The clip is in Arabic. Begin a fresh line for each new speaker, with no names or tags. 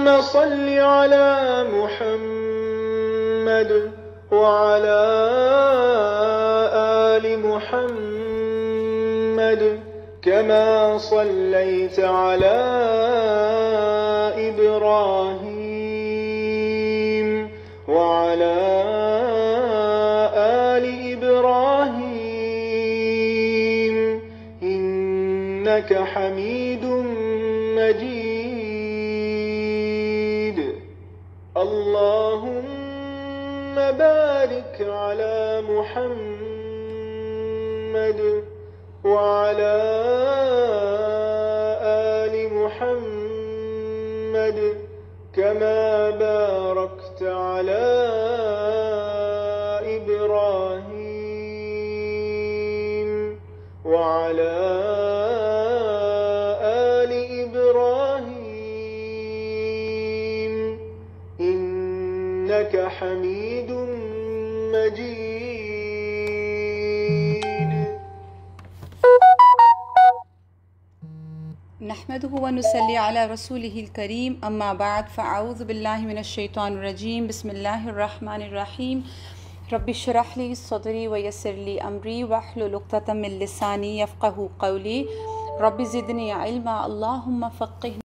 اللهم صل على محمد وعلى آل محمد كما صليت على إبراهيم وعلى آل إبراهيم إنك حميد مجيد. اللهم بارك على محمد وعلى آل محمد كما باركت على إبراهيم وعلى آل إبراهيم إنك حميد مجيد.
نحمده ونصلي على رسوله الكريم أما بعد فأعوذ بالله من الشيطان الرجيم بسم الله الرحمن الرحيم رب اشرح لي صدري ويسر لي أمري واحلل عقدة من لساني يفقهوا قولي رب زدني علما اللهم فقهني